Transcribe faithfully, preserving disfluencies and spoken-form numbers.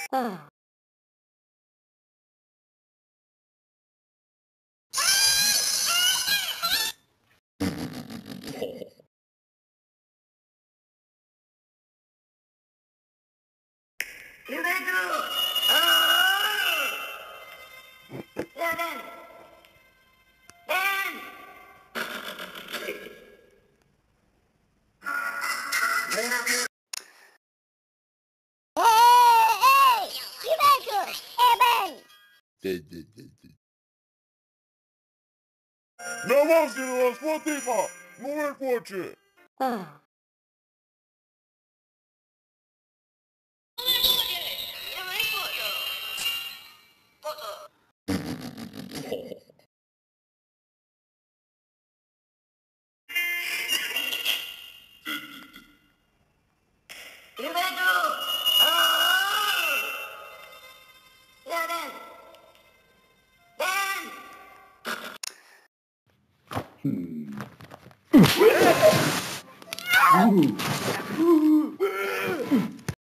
Ah. You may do. Oh! Yeah, then. Then. Hey! Hey! Eben! Na máquina, Spotify! Não é coche! Ah. You may do. Oh! Yeah, then. Then. Ooh.